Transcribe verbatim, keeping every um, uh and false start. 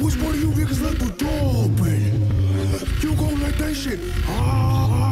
Which one of you niggas left the door open? You gon' let that shit? Ah.